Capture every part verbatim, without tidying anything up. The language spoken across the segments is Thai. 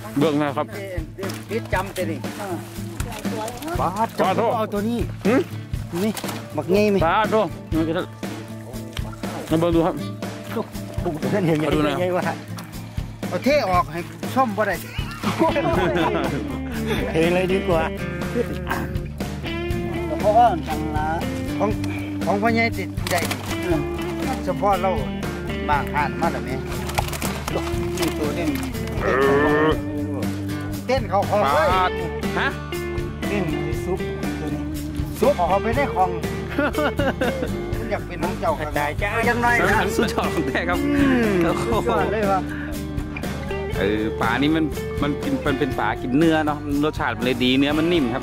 เบื้องนะครับพิษจำแต่นี่ปลาปลาโตเอาตัวนี้นี่บักไงไหมปลาโตนี่ก็มาเบิ่งดูครับบุกเส้นเห็นยังไงวะเอาเทออกให้ช่อมบ่ได้เทเลยดีกว่าเพราะว่าจังละของของพ่อใหญ่ติดใจเฉพาะเราบางหันมาแบบนี้นี่ตัวนี้เต้นเขาของเลยฮะเต้นซุปซุปเขาไปได้ของอยากเป็นน้องเจ้าขนาดจ้ายังไงนะสุดยอดของแท้ครับสุดยอดเลยวะเออปลานี้มันมันกินเป็นเป็นปลากินเนื้อเนาะรสชาติมันเลยดีเนื้อมันนิ่มครับ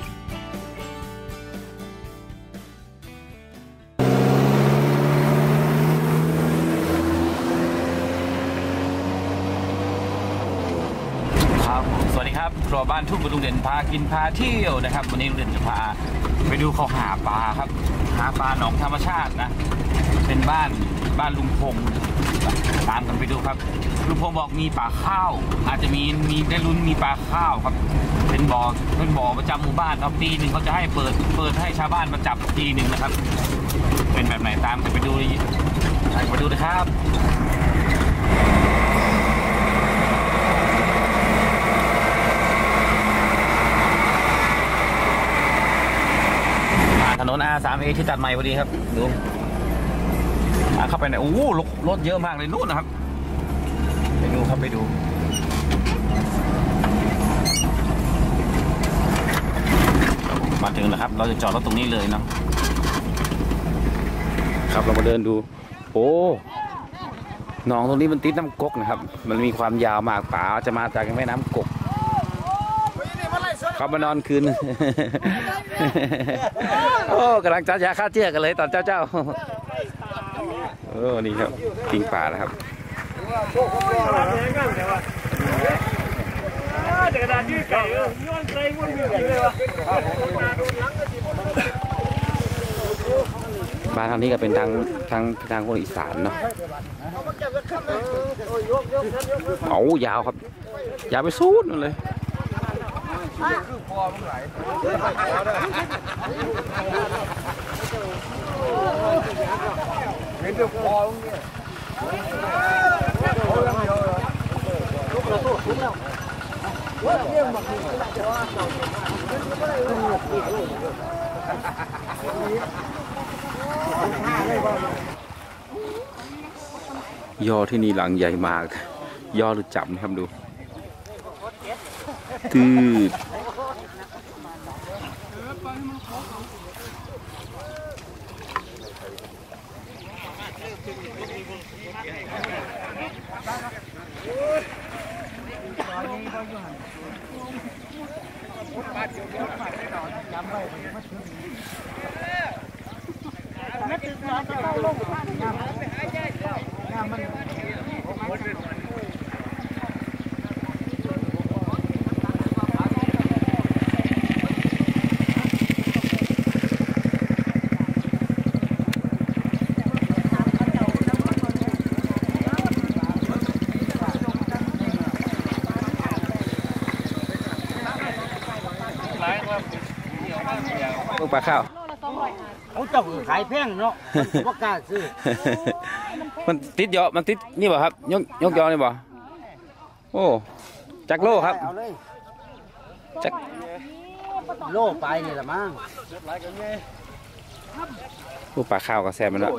สวัสดีครับครัวบ้านทุ่งกระดุงเด่นพากินพาเที่ยวนะครับวันนี้ลุงเด่นจะพาไปดูเขาหาปลาครับหาปลาหนองธรรมชาตินะเป็นบ้านบ้านลุงพงตามกันไปดูครับลุงพงบอกมีปลาข้าวอาจจะมีมีได้ลุ้นมีปลาข้าวครับเป็นบ่อเป็นบ่อประจำหมู่บ้านครับปีหนึ่งเขาจะให้เปิดเปิดให้ชาวบ้านมาจับทีหนึ่งนะครับเป็นแบบไหนตามกันไปดูไปดูนะครับถนน อาร์ สาม เอ ที่ตัดใหม่พอดีครับดูเข้าไปไหนโอ้โหรถเยอะมากเลยนู่นนะครับไปดูครับไปดูมาถึงแล้วครับเราจะจอดรถตรงนี้เลยเนาะครับเรามาเดินดูโอ้หนองตรงนี้มันติดน้ำกกนะครับมันมีความยาวมากป่าจะมาจากแม่น้ำกกเขามานอนคืนโอ้กำลังจัดยาฆ่าเชื้อกันเลยตอนเจ้าเจ้าโอ้นี่ครับปิงป่าแล้วครับบ้านทางนี้ก็เป็นทางทางทางคนอีสานเนาะเอายาวครับยาวไปสุดนั่นเลยคือพอมึงไหลเห็นแต่พอมึงเนี่ยยอที่นี่หลังใหญ่มากยอหรือจับนะครับดูตืดปลาข้าวเขาเจ้าขายแพงเนาะว่ากล้าซื้อมันติดยอมันติดนี่บ่ครับยกยกยอนี่บ่โอ้จักโลครับจักโลไปนี่แหละมั้งลูกปลาข้าวกับแซมมันละ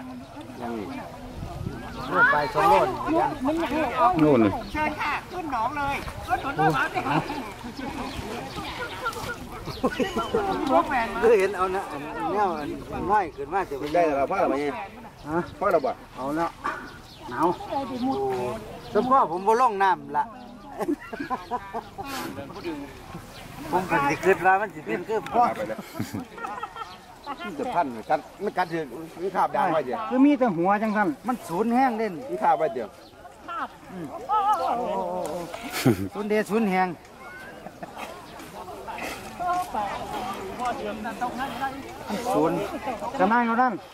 โลไปสองโลนู่นเชิญค่ะขึ้นหนองเลยขึ้นหนองเคยเห็นเอาเนาะเนี่ยน้อยขึ้นมากจะไปได้แล้วพ่อเราไปยังฮะพ่อเราบ่เอาเนาะหนาวสมพ่อผมบ่ล่องน้ำละผมเป็นสิขึ้นแล้วมันสิเป็นคือพ่อจะพันกัดไม่กัดเดือดมีขาบดาวไว้เดียวคือมีแต่หัวจังท่านมันสูญแห้งเล่นมีขาบไว้เดียวสูญเดสูญแห้งศูนย์จะนั่งเขาดั้ง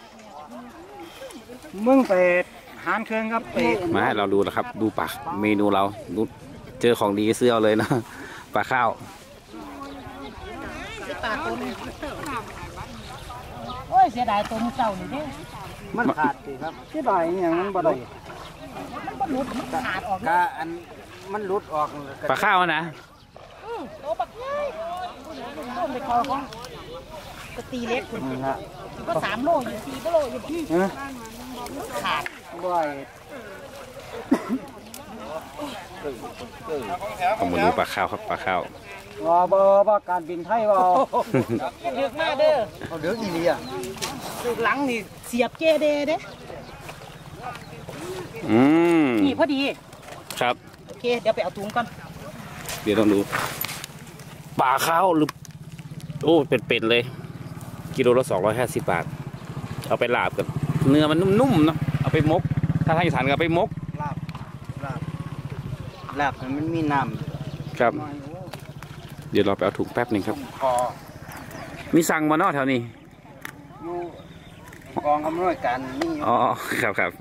มึงเป็ดหานเครื่องครับเป็ดมาให้เราดูนะครับดูปากเมนูเราดูเจอของดีซื้อเอาเลยนะปลาข้าวปลาตัวนี้โอ้ยเสียดายตัวมันเก่านี่เด้มันขาดสิครับเสียดายอย่างนั้นบ่ได้มันบ่หลุดมันขาดออกกะอันมันหลุดออกปลาข้าวนะอือโตบักใหญ่ต้นไปคอของกระตีเล็กคุณละก็สามโลอยู่สี่กิโลอยู่บ่ขาดบ่อยผมมาดูปลาข้าวครับปลาข้าวว่าบ่ว่าการบินไทยว่าเดือกมาเด้อเอาเดือกอีหลีอ่ะตึกหลังนี่เสียบเจเดเด้อืมนี่พอดีครับโอเคเดี๋ยวไปเอาถุงก่อนเดี๋ยวต้องดูปลาข้าวหรือโอ้เป็นๆเลยกิโลละสองร้อยห้าสิบบาทเอาไปลาบกับเนื้อมันนุ่มๆเนาะเอาไปมกถ้าทางอีสานก็ไปมกลาบลาบลาบมันมีน้ำครับเดี๋ยวเราไปเอาถุงแป๊บหนึ่งครับมีสั่งมาเนาะแถวนี้อยู่กองอำนวยการนี่อ๋อครับครับ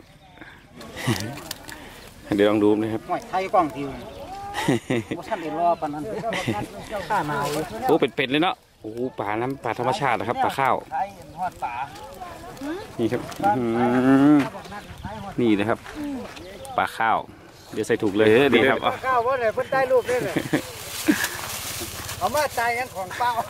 เดี๋ยวลองดูนะครับไทยกล้องทิวว่าท่านได้รอปานนั้นข้าหนาวโอ้เป็ดๆเลยเนาะโอ้ปลาน้ำปลาธรรมชาตินะครับปลาข้าวนี่ครับนี่นะครับปลาข้าวเดี๋ยวใส่ถุงเลยดีครับปลาข้าวว่าไหนเพิ่นได้รูปได้เลยเอามาใจยังของเปล่า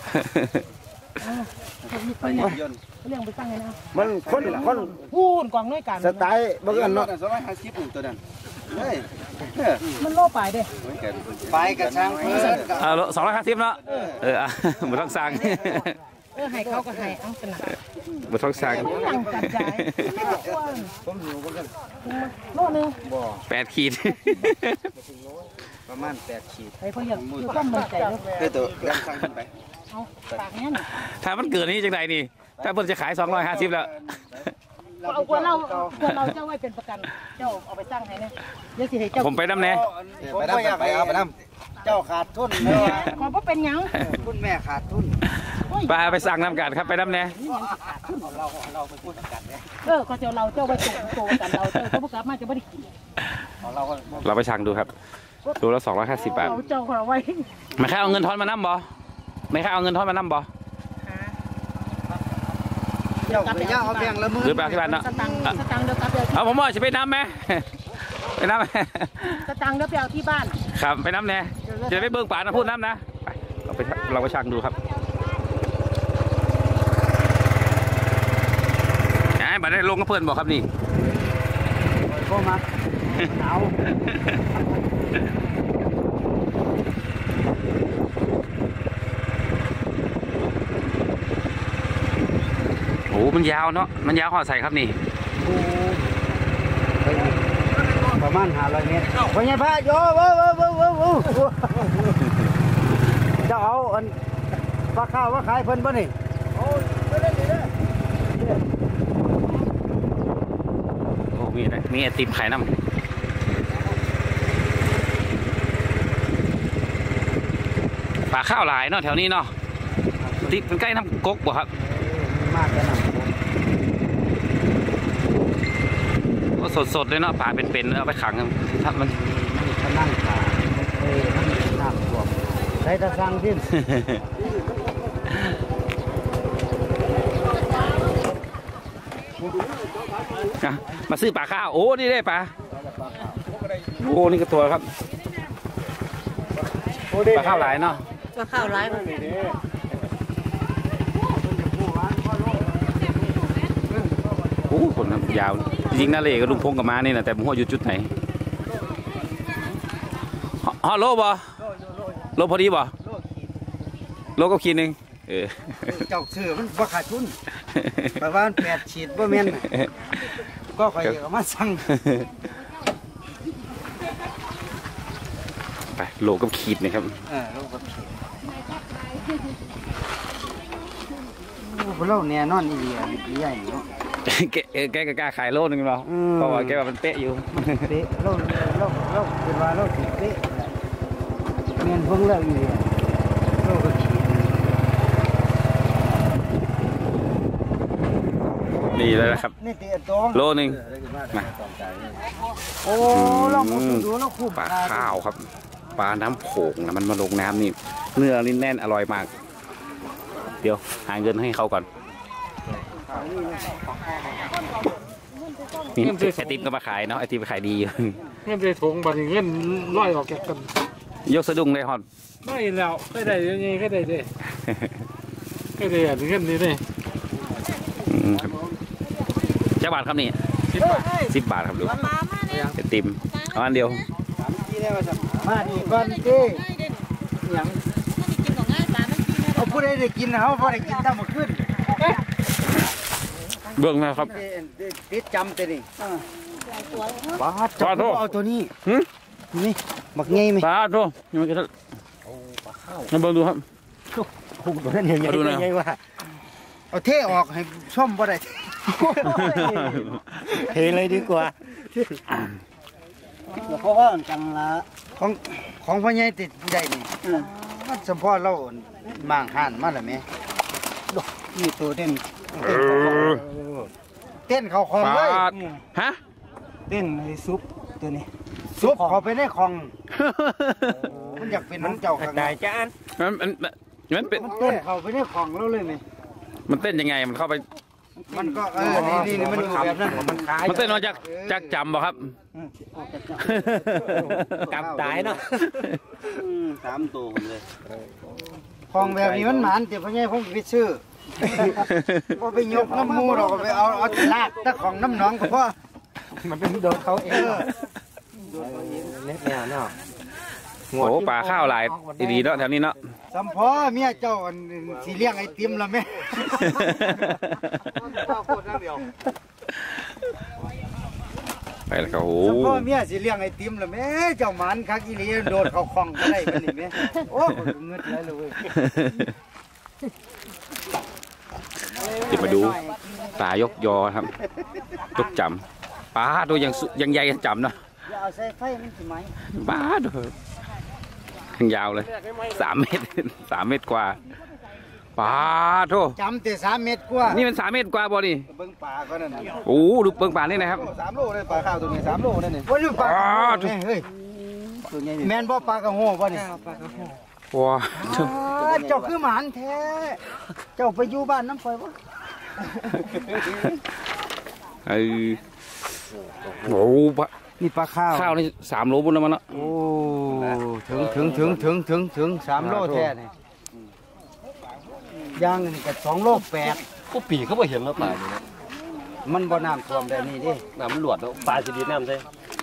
เรื่องไปตั้งไงนะมันคนคนพูนกองน้อยกันสไตล์บางอันเนาะสองร้อยห้าสิบตัวนั้นมันโล่ไปเด้ไปกระชังเพื่อนเอาสองร้อยห้าสิบเนาะเออหมดท้องสั่งเออให้เขาก็ให้เอาขนาดหมดท้องสั่งตั้งกันใจผมหิวก็กันโล่นึงบ่แปดขีดประมาณแปดขีดไอ้เขาอยากคือต้องมั่นใจเด้อตัวเรื่องสั่งขึ้นไปเอาปากนี้ถ้ามันเกิดนี้จังไดนี่ถ้าเพิ่นจะขายสองร้อยห้าสิบแล้วเอากวนเรากวนเราเจ้าไว้เป็นประกันเจ้าเอาไปตั้งให้เนี่ยเดี๋ยวสิให้เจ้าผมไปน้ำแน่ไปน้ำไปเอาไปน้ำเจ้าขาดทุนเลยขอเพราะเป็นยังคุณแม่ขาดทุนไปไปสั่งน้ำกันครับไปน้ำแน่เราเราไปพูดกันเนี่ยเออก็เจ้าเราเจ้าไว้ตัวตัวกันเราเจ้าเขาประกาศมาจะไม่ได้กินเราเราไปสั่งดูครับดูละสองร้อยห้าสิบบาทเจ้าเอาไว้ไม่แค่เอาเงินทอนมาน้ำบ่ไม่แค่เอาเงินทอนมาน้ำบ่เจ้าไปย่าเอาแบงละมือหรือแบบที่บ้านเนาะสตังค์สตังค์เดี๋ยวกลับเดี๋ยวเอาผมว่าจะไปน้ำไหมไปน้ำไหมสตังค์เดี๋ยวไปเอาที่บ้านครับไปน้ำแน่จะไปเบิ้งป่านะพูดน้ำนะไปเราไปเราไปช่างดูครับไอ้บัดได้ลงกับเพื่อนบอกครับนี่ก็มาหนาวโอ้มันยาวเนาะมันยาวขอใส่ครับนี่ประมาณห้าร้อยเมตรพญาพระโยว้าวว้าวว้าวจะเอาอันปลาข้าวว่าขายเพิ่นบ่นี่โอ้มีนะมีไอติมขายน้ำปลาข้าวหลายเนาะแถวนี้เนาะติดใกล้น้ำก๊กบ่ครับมากเลยนะก็สดๆเลยเนาะปลาเป็นๆเอาไปขังถ้ามันมันนั่งขาเอ้ยมันน้ำท่วมใช้ตะสั่งที่มาซื้อปลาข้าวโอ้นี่ได้ปลาโอ้นี่ก็ตัวครับปลาข้าวหลายเนาะปลาข้าวหลายโอ้คนยาวจริงๆน่าเล่กับลุงพงกับมานี่นะแต่ผมว่าอยู่จุดไหนฮอโลบ่โลพอดีบ่โลก็ขีดหนึ่งเออเจ้าเสือมันบ่ขาดทุนประมาณแปดขีดบ่แม่นก็คอยเอามาสั่งไปโลกับขีดนะครับเออโลกับขีดเราเนี่ยนอนอีเดียใหญ่เนาะแกแกก็กล้าขายโลนึงหรอเพราะว่าแกว่ามันเป๊ะอยู่เป๊ะโลโลโลเป็นว่าโลสิเป๊ะเงินเพิ่งเลิกอีเดียโลกับขีดนี่เลยนะครับโลนึงมาโอ้ลองดูลองคู่ปลาข้าวครับปลาน้ำโขงนะมันมาลงน้ำนี่เนื้อนี่แน่นอร่อยมากเดี๋ยวหาเงินให้เขาก่อนนี่ไอติมก็มาขายเนาะไอติมไปขายดีอยู่เงินได้ถงบัดนี้เงินร้อยออกแกกันยกสะดุ้งเลยฮอนไม่แล้วไม่ได้ยังไงก็ได้เด้ก็ได้อันเงินนี่เด้เจ้าบาทครับนี่สิบบาทสิบบาทครับดูไอติมเอาอันเดียวมาดีก่อนเจ้หยังเอาผู้ใดได้กินเขาผู้ใดกินตั้งมาขึ้นเบื้องนะครับติดจำแต่นี่ปลาปลาโทเอาตัวนี้หืมนี่บักไงไหมปลาโทยังไม่กระทบมาเบิ่งดูครับคุ้มตัวนั้นยังไงมาดูหน่อยยังไงวะเอาเท่ออกให้ช่อมบ่ได้เทเลยดีกว่าเพราะว่าจังละของของพ่อใหญ่ติดใหญ่นี่มันสมพอเรามางหันมาแล้วไหมนี่ตัวเต้นเต้นเขาคลองปเลยลาฮะเต้นในซุปตัวนี้ซุปเขาไปในคลองมันอยากเป็นน้องเจ้าข้างในจ้านมันมันมันเป็นมันเต้นเขาไปในคลองเราเลยไหมมันเต้นยังไงมันเข้าไปมันก็เออนี่นี่มันอยู่แบบนั้นมันขายมันเต้นมาจากจากจำบ่ครับกำตายเนาะสามตัวเลยคลองแบบนี้มันหมานเดี๋ยวพ่อใหญ่ผมไปซื้อก็ไปยกน้ำมูเราก็ไปเอาเอาแต่ลากแต่ของน้ำหนองก็พอมันเป็นโดนเขาเองเล็กแนวเนาะโอ้ปลาข้าวหลายดีเนาะแถวนี้เนาะสัมพอเมียเจ้าสีเลี้ยงไอติมละแม่ไปแล้วก็โอ้สัมพอเมียสีเลี้ยงไอติมละแม่เจ้าหมันคักอีหลีโดดเขาคลองก็ได้กันนี่แม่โอ้เงินเลยเลยจะมาดูปลายกยอครับยกจำปลาตัวยังยังใหญ่จำเนาะอย่าเอาใส่ไฟมันสิไหมปลาตัวยังยาวเลยสามเมตรสามเมตรกว่าปลาโทจำแต่สามเม็ดกว่านี่มันสามเมตรกว่าบ่นี่เบิ้งปลาก็นั่นโอ้ดูเบิ่งปลานี่นะครับสามโลเลยปลาข้าวตัวนี้สามโลนั่นนี่ว่าอยู่ปลาเฮ้ยแมนบ่ปลากระโห้บ่นี่ว้าเจ้าคือหมานแท้เจ้าไปอยู่บ้านน้ำฝอยบ่ไอ้โอ้ปลานี่ปลาข้าวข้าวนี่สามโลบุญแล้วมันเนาะโอ้ถึงถึงถึงถึงถึงถึงสามโลแท้นี่ย่างนี่ก็สองโลแปดก็ปีเขาบ่เห็นแล้วป่านี่นะมันบ่น้ำท่วมแบบนี้ดิน้ำมันหลวดแล้วปลาจะดีน้ำใช่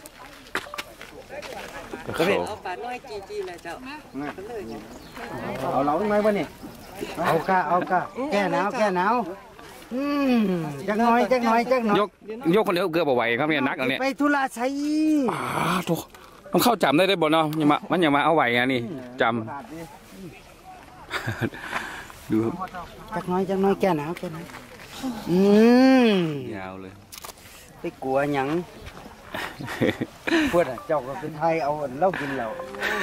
เขาเอาปลาน้อยจีจีเลยเจ้าเอาเหลาไหมบ่นี่เอากะเอากะแก้หนาวแก้หนาวอืมจักหน่อยจักหน่อยจักหน่อยยกยกคนเดียวเกือบเอาไหวครับเนี่ยนักอันเนี้ยไปธุระใช้อ้าโถต้องเข้าจำได้ได้บ่เนาะยังมามันยังมาเอาไหวอ่ะนี่จำ ดูครับจักหน้อยจักหน้อยแก้หนาวแก้หนาวอืมยาวเลยไปกลัวหยังเพื่อนเจ้าก็เป็นไทยเอาเหล้ากินเหล้า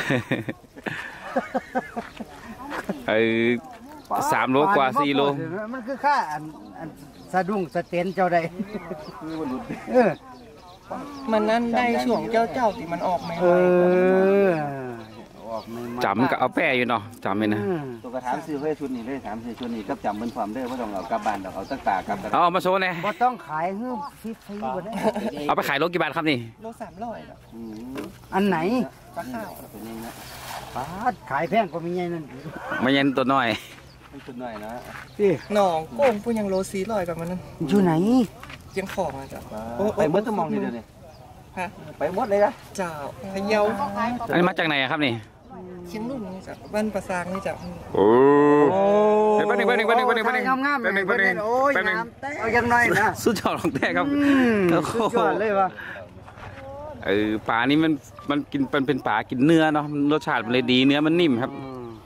ไอ้สามโลกว่าสี่โลมันคือค่าอันอันสะดุ้งสะเตนเจ้าใดเออมันนั่นได้ช่วงเจ้าเจ้าที่มันออกใหม่เออออกใหม่ๆจำก็เอาแป้อยู่เนาะจำเลยนะอืมตัวกระถางซื้อไว้ชุดนี้เลยถามซื้อชุดนี้กับจำเป็นความได้ว่าต้องเอากลับบ้านเอาตั้งตากลับเอามาโชว์หน่อยบ่ต้องขายเฮือฟรีๆบ่ได้เอาไปขายโลกี่บาทครับนี่โลสามร้อยอันไหนปลาข้าวตัวนี้นะปาดขายแพงกว่ามีไงนั่นไม่ยันตัวน้อยมันชุดหน่อยนะพี่หนองโป่งพูยังโลสี่ร้อยกับมันนั่นอยู่ไหนเจียงของอ่ะเจ้าไปเมื่อจะมองนี่เดี๋ยวนี้ฮะไปหมดเลยนะเจ้าพะเยาอันนี้มาจากไหนอะครับนี่เชียงรุ่นนี่เจ้าบ้านประซางนี่เจ้าโอ้เดี๋ยวแป๊บนึงแป๊บนึงแป๊บนึงแป๊บนึงแป๊บนึงงามๆแป๊บนึงแป๊บนึงโอ้ยแป๊บนึงงามแต่เอายังน้อยนะสุดยอดของแท้ครับอืมสุดยอดเลยวะเออปลานี่มันมันกินเป็นเป็นปลากินเนื้อเนาะรสชาติมันเลยดีเนื้อมันนิ่มครับ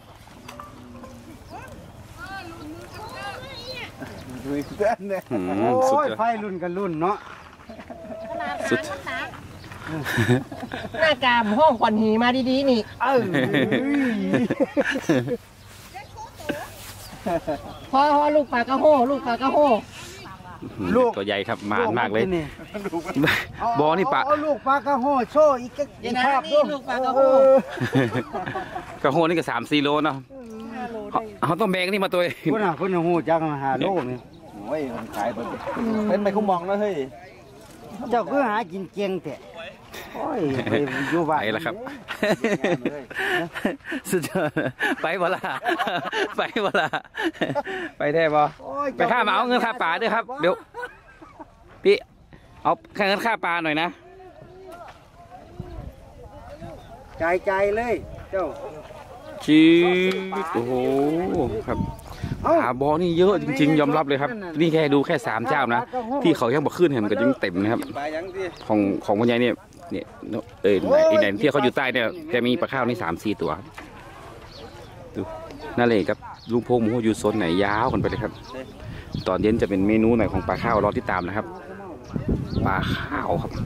อืมโอ้สุดยยอดไฟรุ่นกันรุ่นเนาะสุดหน้ากามห้องควันหีมาดีๆนี่เออพอพอลูกปลากระโหลูกปลากระโหลูกตัวใหญ่ครับมานมากเลยบอนี่ปลาเอาลูกปลากระโหโชว์อีกอีกภาพด้วยลูกปลากระโหกระโหนี่ก็สามสี่โลเนาะเขาต้องแบกนี่มาตัวคุณอ่ะคุณหูจักมาหาโลนี่โอ้ยมันขายไปเป็นไปคุ้มมองแล้วเฮ้ยเจ้าคือหากินเก่งแต่โอ้ยไปอยู่บ้านไปแล้วครับสุดยอดไปบ่ละไปบ่ละไปได้บ่ไปค่ามาเอาเงินค่าปลาด้วยครับเดี๋ยวพี่เอาค่าเงินค่าปลาหน่อยนะใจใจเลยเจ้าชีโอ้โหครับปลาบอนี่เยอะจริงๆยอมรับเลยครับนี่แค่ดูแค่สามเจ้านะที่เขายังบอกขึ้นเห็นมันก็ยังเต็มนะครับของของคนใหญ่เนี่ยเนี่ยเอออีกไหนที่เขาอยู่ใต้เนี่ยจะมีปลาข้าวนี่สามสี่ตัวดูนั่นเลยครับลุงพงษ์มูอยู่โซนไหนยาวกันไปเลยครับตอนเย็นจะเป็นเมนูไหนของปลาข้าวรอที่ตามนะครับปลาข้าวครับ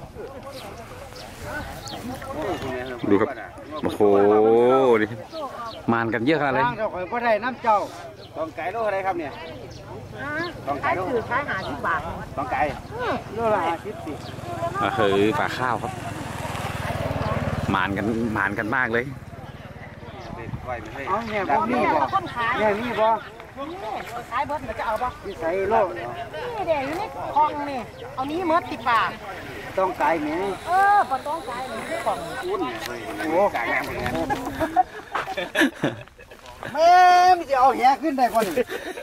ดูครับโอ้โหนี่มานกันเยอะขนาดเลยทางเราคอยก็ได้น้ำเจ้าต้องไก่โลอะไรครับเนี่ยต้องขาไก่ยโลถือขายหาสิบบาทต้องไก่โลละห้าสิบสิก็คือปลาข้าวครับมานกันมานกันมากเลยเอาเนี่ยบ่มีนี่บ่คนขายเนี่ยมีบ่ขายเบิร์ดจะเอาบ่ที่ใส่โลนี่เดี๋ยวอยู่ในคลองนี่เอานี้เมิดติดปากต้องไก่แม่เออปต้องขายนี่คือกล่องโอ้แม่ไม่จะเอาแหขึ้นได้ก่อน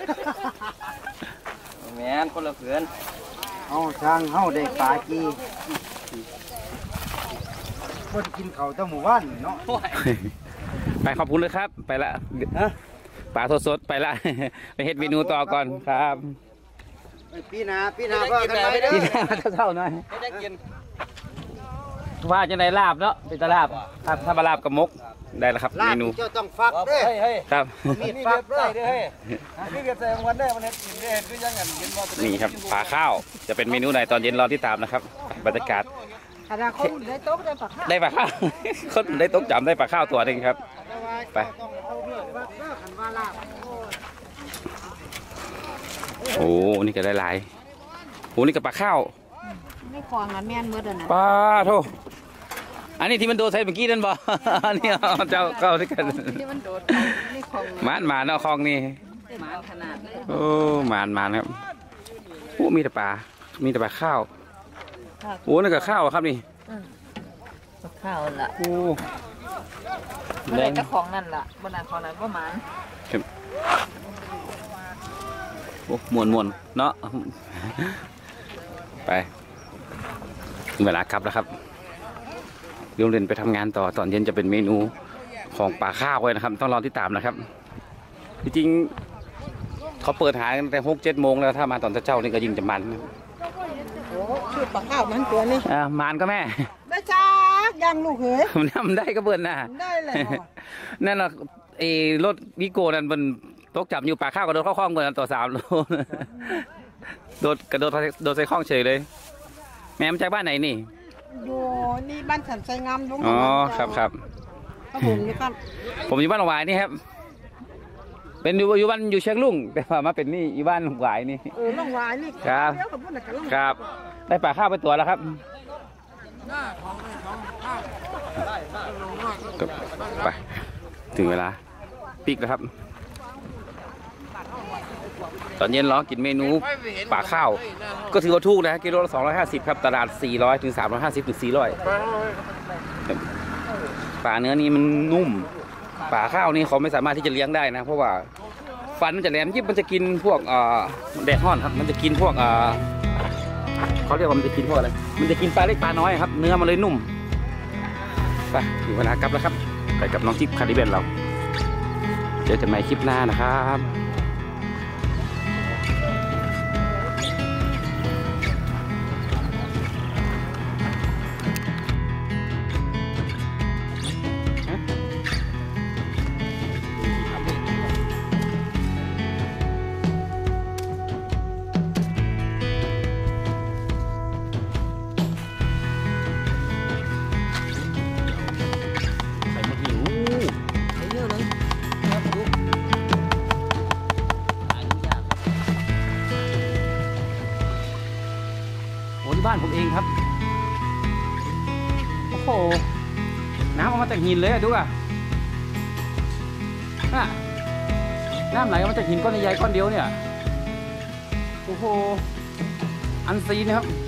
แม่นคนละเพื่อนเอาทางเฮาได้ปลาจีคนกินเขาวตั้งหมู่บ้านเนาะไปขอบคุณเลยครับไปละปลาสดๆไปละไปเฮ็ดเมนูต่อก่อนครับปีหนาปีหนาว่ากันไปเด้อที่หน้าเท่าหน่อยว่าจะได้ลาบเนาะเป็นตลาบครับถ้ามาลาบกับมกได้แล้วครับลาเมบนูเจ้าต้องฟักเด้อครับมีฟักเด้อนี่เก็บใส่วันได้มันเห็ดกินได้เห็ดคือยังไงกินบ่นี่ครับปลาข้าวจะเป็นเมนูไหนตอนเย็นรอที่ตามนะครับบรรยากาศขนาดคนได้โต๊ะได้ปากข้าวได้ปลาข้าว คนได้ตกจำได้ปลาข้าวตัวหนึ่งครับไป โอ้นี่ก็ได้หลายโอ้นี่ก็ปลาข้าวไม่คลองนั้นแม่นเบิร์ดนะปลาโทอันนี้ที่มันโดนใส่เมื่อกี้นั่นบ่ อันนี้เอาเจ้าเข้าด้วยกันที่มันโดดไม่คลองหมานหมานเอาคลองนี่หมาขนาดเลยโอ้หมานหมานครับโอ้มีแต่ปลา มีแต่ปลาข้าวโอ้นี่ก็ข้าวครับนี่ข้าวละโอ้เมื่อไรเจ้าของนั่นล่ะบนนั้นของนั้นว่าหมันโอ้มวนมวนเนาะ ไปเวลากลับแล้วครับโรงเรียนไปทำงานต่อตอนเย็นจะเป็นเมนูของปลาข้าวไว้นะครับ ต้องรอที่ตามนะครับจริงๆเขาเปิดหาตั้งแต่หกเจ็ดโมงแล้วถ้ามาตอนเช้านี่ก็ยิ่งจะมันโอ้ชื่อปลาข้าวมันตัวนี้อ่ามันก็แม่ได้จ้ายังลูกเฮ้ยมันทำได้ก็เบิ่นนะได้เลยนั่นน่ะไอ้รถวิโก้นั่นมันตกจับอยู่ปลาข้าวกระโดดเข้าคลองเบิ่นต่อสามโลโดดกระโดดโดดใส่คลองเฉยเลย แม่มาจากบ้านไหนนี่อยู่นี่บ้านฉันไซงามลุงอ๋อครับครับครับผมนี่ครับผมอยู่บ้านหนองหวายนี่ครับ เป็นอยู่อยู่บ้านอยู่เชียงลุงแต่ว่ามาเป็นนี่อยู่บ้านหนองหวายนี่เออน้องวายนี่ครับเดี๋ยวกับพุ่นน่ะกันครับ ได้ปลาข้าวไปตัวแล้วครับไปถึงเวลาปิกแล้วครับ ตอนเย็นรอกินเมนูปลาข้าว ก็ถือว่าถูกนะกิโลละสองร้อยห้าสิบครับตลาดสี่ร้อยถึงสามร้อยห้าสิบถึงสี่ร้อยปลาเนื้อนี้มันนุ่มปลาข้าวนี่เขาไม่สามารถที่จะเลี้ยงได้นะเพราะว่าฟันมันจะแหลมยิบมันจะกินพวกแดดฮ้อนครับมันจะกินพวกเขาเรียกว่ามันจะกินพวกอะไรมันจะกินปลาเล็กปลาน้อยครับเนื้อมันเลยนุ่มไปถึงเวลากลับแล้วครับไปกับน้องจิ๊บคาริเบนเราเจอกันใหม่คลิปหน้านะครับจากหินเลยอะดูอ่ะน่ะน้ำไหลมาจากหินก้อนใหญ่ๆก้อนเดียวเนี่ยโอ้โหอันซีนนะครับ